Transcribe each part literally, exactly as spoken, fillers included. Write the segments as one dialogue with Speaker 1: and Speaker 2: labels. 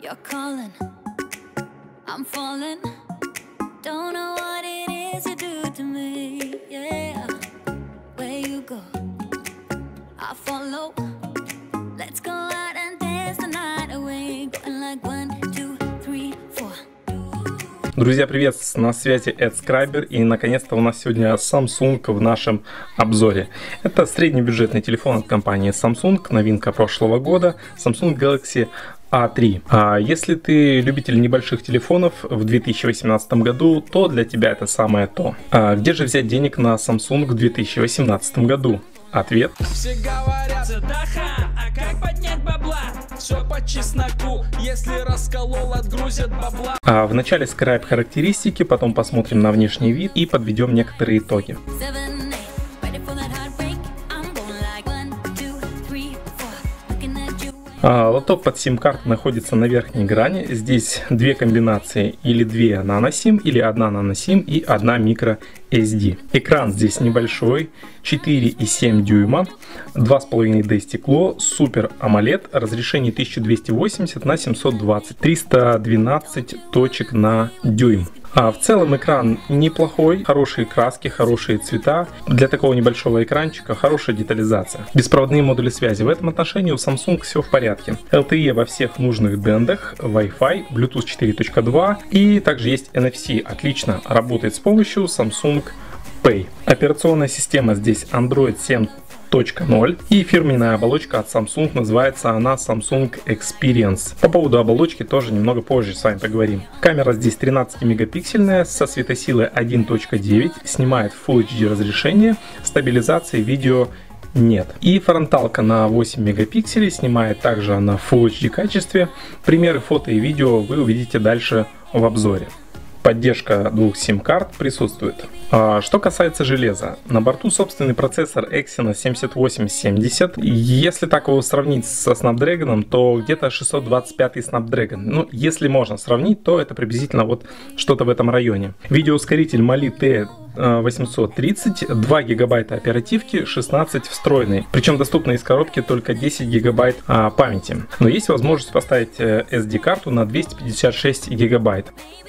Speaker 1: You're calling, I'm falling. Don't know what it is you do to me. Yeah, where you go, I follow. Let's go out and dance the night away. Going like one, two, three, four.
Speaker 2: Друзья, привет! На связи AdScriber, и наконец-то у нас сегодня Samsung в нашем обзоре. Это среднебюджетный телефон от компании Samsung, новинка прошлого года, Samsung Galaxy а три. А если ты любитель небольших телефонов в две тысячи восемнадцатом году, то для тебя это самое то. А где же взять денег на Samsung в две тысячи восемнадцатом году? Ответ.
Speaker 3: Все говорят, ха, а как поднять бабла? Все по чесноку, если расколол, отгрузят бабла.
Speaker 2: А вначале скрайб характеристики, потом посмотрим на внешний вид и подведем некоторые итоги. А, лоток под сим-карту находится на верхней грани. Здесь две комбинации, или две нано-сим, или одна нано-сим и одна микро эс ди. Экран здесь небольшой, четыре и семь дюйма, два с половиной дэ стекло, Super AMOLED, разрешение тысяча двести восемьдесят на семьсот двадцать, триста двенадцать точек на дюйм. А в целом экран неплохой, хорошие краски, хорошие цвета. Для такого небольшого экранчика хорошая детализация. Беспроводные модули связи. В этом отношении у Samsung все в порядке. эл ти и во всех нужных бендах, Wi-Fi, Bluetooth четыре точка два и также есть эн эф си. Отлично работает с помощью Samsung Pay. Операционная система здесь Android семь точка ноль и фирменная оболочка от Samsung, называется она Samsung Experience. По поводу оболочки тоже немного позже с вами поговорим. Камера здесь тринадцатимегапиксельная со светосилой один точка девять, снимает в Full эйч ди разрешение, стабилизации видео нет. И фронталка на восемь мегапикселей, снимает также она в Full эйч ди качестве. Примеры фото и видео вы увидите дальше в обзоре. Поддержка двух сим-карт присутствует. А что касается железа, на борту собственный процессор Exynos семьдесят восемь семьдесят. Если так его сравнить со Snapdragon, то где-то шестьсот двадцать пятый Snapdragon. Ну, если можно сравнить, то это приблизительно вот что-то в этом районе. Видеоускоритель Mali ти восемьсот тридцать, два гигабайта оперативки, шестнадцать встроенной. Причем доступно из коробки только десять гигабайт а, памяти. Но есть возможность поставить эс ди-карту на двести пятьдесят шесть гигабайт.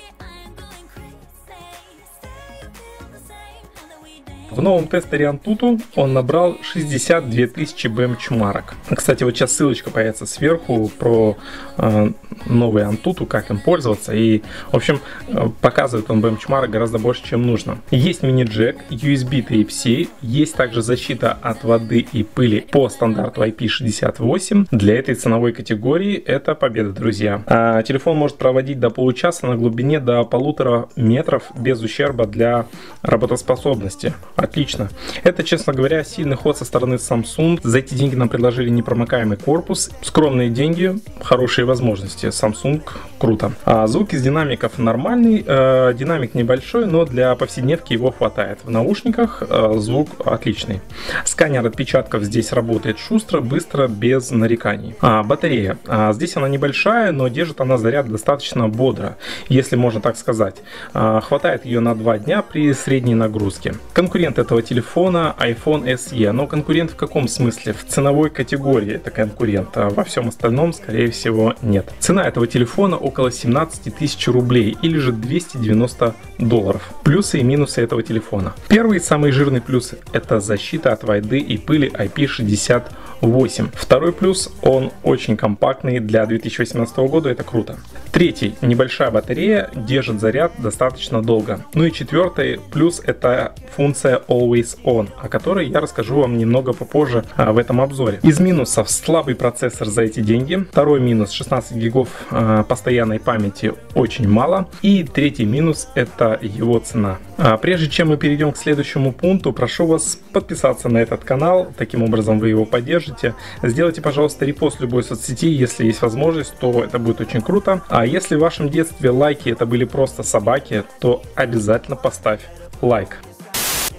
Speaker 2: В новом тестере Antutu он набрал шестьдесят две тысячи бенчмарок. Кстати, вот сейчас ссылочка появится сверху про э, новый Antutu, как им пользоваться. И, в общем, э, показывает он бенчмарок гораздо больше, чем нужно. Есть мини-джек, ю эс би Type-C, есть также защита от воды и пыли по стандарту ай пи шестьдесят восемь. Для этой ценовой категории это победа, друзья. А телефон может проводить до получаса на глубине до полутора метров без ущерба для работоспособности. Отлично. Это, честно говоря, сильный ход со стороны Samsung. За эти деньги нам предложили непромокаемый корпус. Скромные деньги, хорошие возможности. Samsung круто. А звук из динамиков нормальный. Э, динамик небольшой, но для повседневки его хватает. В наушниках э, звук отличный. Сканер отпечатков здесь работает шустро, быстро, без нареканий. А, батарея. А, здесь она небольшая, но держит она заряд достаточно бодро, если можно так сказать. А, хватает ее на два дня при средней нагрузке. Конкурент этого телефона iPhone эс и, но конкурент в каком смысле? В ценовой категории это конкурент, а во всем остальном, скорее всего, нет. Цена этого телефона около семнадцать тысяч рублей или же двести девяносто долларов. Плюсы и минусы этого телефона. Первый, самый жирный плюс, это защита от воды и пыли ай пи шестьдесят восемь. Второй плюс, он очень компактный для две тысячи восемнадцатого года, это круто. Третий, небольшая батарея, держит заряд достаточно долго. Ну и четвертый плюс, это функция Always On, о которой я расскажу вам немного попозже а, в этом обзоре. Из минусов: слабый процессор за эти деньги. Второй минус: шестнадцать гигов а, постоянной памяти, очень мало. И третий минус — это его цена. А, прежде чем мы перейдем к следующему пункту, прошу вас подписаться на этот канал, таким образом вы его поддержите. Сделайте, пожалуйста, репост в любой соцсети, если есть возможность, то это будет очень круто. А если в вашем детстве лайки это были просто собаки, то обязательно поставь лайк.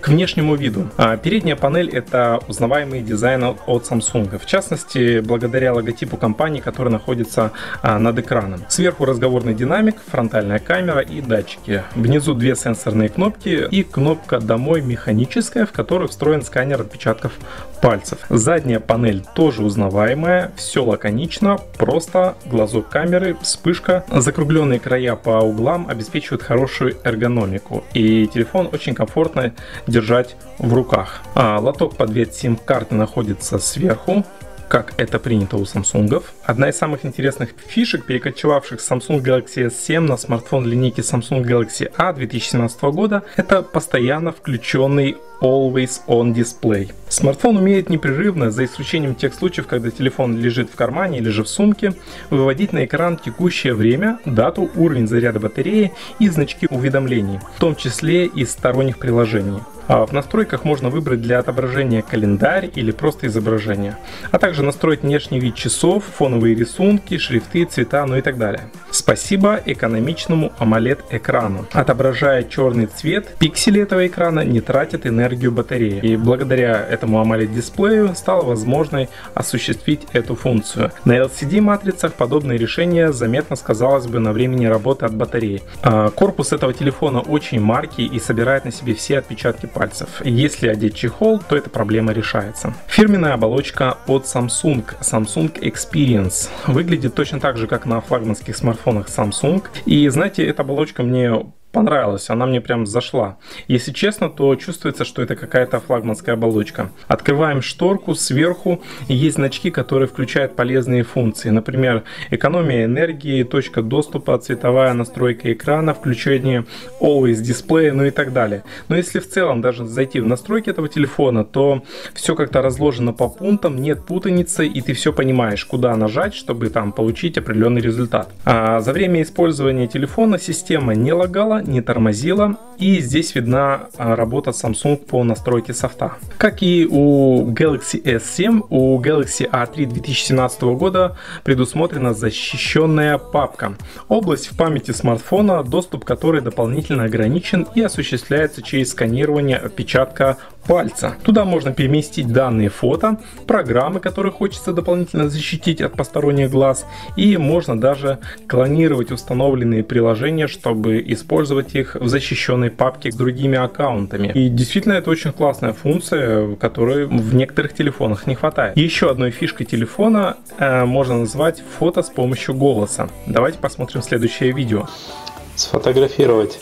Speaker 2: К внешнему виду. Передняя панель — это узнаваемый дизайн от Samsung. В частности, благодаря логотипу компании, который находится над экраном. Сверху разговорный динамик, фронтальная камера и датчики. Внизу две сенсорные кнопки и кнопка «Домой» механическая, в которую встроен сканер отпечатков пальцев. Задняя панель тоже узнаваемая, все лаконично, просто глазок камеры, вспышка. Закругленные края по углам обеспечивают хорошую эргономику, и телефон очень комфортно держать в руках. А лоток под две сим-карты находится сверху, как это принято у Samsung. Одна из самых интересных фишек, перекочевавших с Samsung Galaxy эс семь на смартфон линейки Samsung Galaxy A две тысячи семнадцатого года, это постоянно включенный Always On дисплей. Смартфон умеет непрерывно, за исключением тех случаев, когда телефон лежит в кармане или же в сумке, выводить на экран текущее время, дату, уровень заряда батареи и значки уведомлений, в том числе из сторонних приложений. А в настройках можно выбрать для отображения календарь или просто изображение, а также настроить внешний вид часов, фоновые рисунки, шрифты, цвета, ну и так далее. Спасибо экономичному AMOLED экрану. Отображая черный цвет, пиксели этого экрана не тратят энергию батареи, и благодаря этому AMOLED дисплею стало возможной осуществить эту функцию. На эл си ди матрицах подобное решение заметно сказалось бы на времени работы от батареи. А корпус этого телефона очень маркий и собирает на себе все отпечатки пальцев. Если одеть чехол, то эта проблема решается. Фирменная оболочка от Samsung, Samsung Experience, выглядит точно так же, как на флагманских смартфонах Samsung. И знаете, эта оболочка мне понравилась, она мне прям зашла. Если честно, то чувствуется, что это какая-то флагманская оболочка. Открываем шторку, сверху есть значки, которые включают полезные функции. Например, экономия энергии, точка доступа, цветовая настройка экрана, включение Always Display, ну и так далее. Но если в целом даже зайти в настройки этого телефона, то все как-то разложено по пунктам, нет путаницы, и ты все понимаешь, куда нажать, чтобы там получить определенный результат. А за время использования телефона система не лагала, не тормозила, и здесь видна работа Samsung по настройке софта. Как и у Galaxy эс семь, у Galaxy а три две тысячи семнадцатого года предусмотрена защищенная папка. Область в памяти смартфона, доступ к которой дополнительно ограничен и осуществляется через сканирование отпечатка пальца. Туда можно переместить данные фото, программы, которые хочется дополнительно защитить от посторонних глаз, и можно даже клонировать установленные приложения, чтобы использовать их в защищенной папке с другими аккаунтами. И действительно, это очень классная функция, которой в некоторых телефонах не хватает. Еще одной фишкой телефона э, можно назвать фото с помощью голоса. Давайте посмотрим следующее видео.
Speaker 4: Сфотографировать.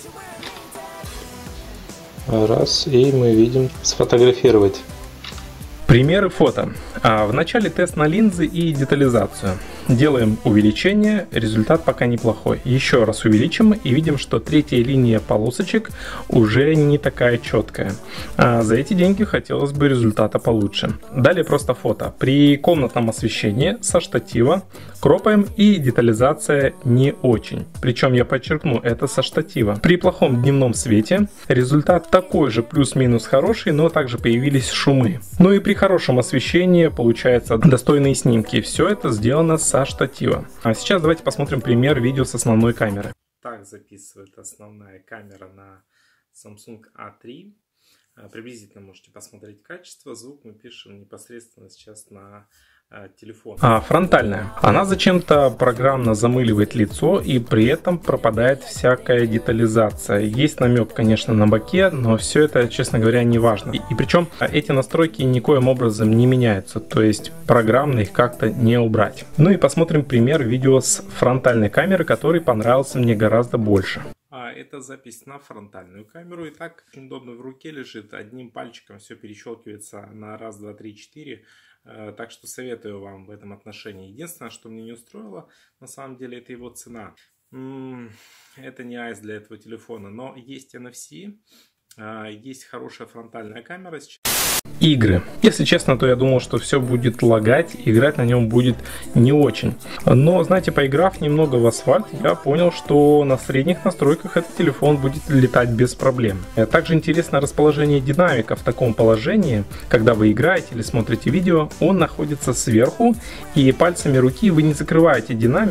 Speaker 4: Раз, и мы видим сфотографировать.
Speaker 2: Примеры фото. А вначале тест на линзы и детализацию. Делаем увеличение, результат пока неплохой. Еще раз увеличим и видим, что третья линия полосочек уже не такая четкая. А за эти деньги хотелось бы результата получше. Далее просто фото. При комнатном освещении со штатива кропаем, и детализация не очень. Причем я подчеркну, это со штатива. При плохом дневном свете результат такой же, плюс-минус хороший, но также появились шумы. Ну и при хорошем освещении получаются достойные снимки. Все это сделано со штатива. А сейчас давайте посмотрим пример видео с основной камеры. Так записывает основная камера на Samsung а три. Приблизительно можете посмотреть качество. Звук мы пишем непосредственно сейчас на телефон. А фронтальная. Она зачем-то программно замыливает лицо, и при этом пропадает всякая детализация. Есть намек, конечно, на боке, но все это, честно говоря, не важно. И, и причем эти настройки никоим образом не меняются, то есть программно их как-то не убрать. Ну и посмотрим пример видео с фронтальной камеры, который понравился мне гораздо больше. А это запись на фронтальную камеру, и так очень удобно в руке лежит, одним пальчиком все перещелкивается на раз, два, три, четыре. Так что советую вам в этом отношении. Единственное, что мне не устроило, на самом деле, это его цена. Это не айс для этого телефона, но есть эн эф си, есть хорошая фронтальная камера. Игры. Если честно, то я думал, что все будет лагать, играть на нем будет не очень. Но, знаете, поиграв немного в асфальт, я понял, что на средних настройках этот телефон будет летать без проблем. Также интересно расположение динамика в таком положении, когда вы играете или смотрите видео, он находится сверху, и пальцами руки вы не закрываете динамик,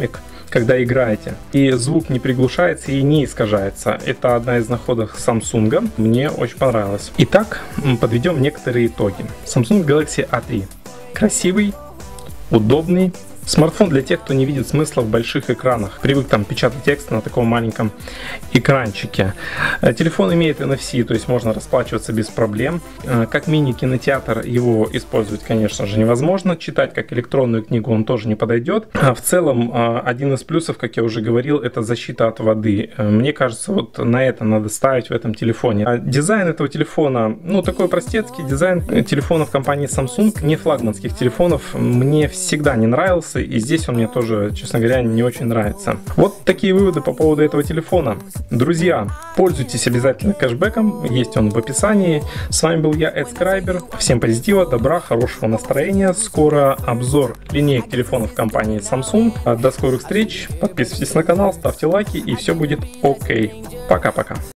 Speaker 2: когда играете. И звук не приглушается и не искажается. Это одна из находок Samsung. Мне очень понравилось. Итак, подведем некоторые итоги. Samsung Galaxy а три. Красивый, удобный. Смартфон для тех, кто не видит смысла в больших экранах. Привык там печатать текст на таком маленьком экранчике. Телефон имеет эн эф си, то есть можно расплачиваться без проблем. Как мини-кинотеатр его использовать, конечно же, невозможно. Читать как электронную книгу он тоже не подойдет. В целом, один из плюсов, как я уже говорил, это защита от воды. Мне кажется, вот на это надо ставить в этом телефоне. Дизайн этого телефона, ну, такой простецкий дизайн телефонов компании Samsung, не флагманских телефонов, мне всегда не нравился. И здесь он мне тоже, честно говоря, не очень нравится. Вот такие выводы по поводу этого телефона. Друзья, пользуйтесь обязательно кэшбэком, есть он в описании. С вами был я, Эд Скрайбер. Всем позитива, добра, хорошего настроения. Скоро обзор линеек телефонов компании Samsung. До скорых встреч, подписывайтесь на канал, ставьте лайки, и все будет окей. Пока-пока.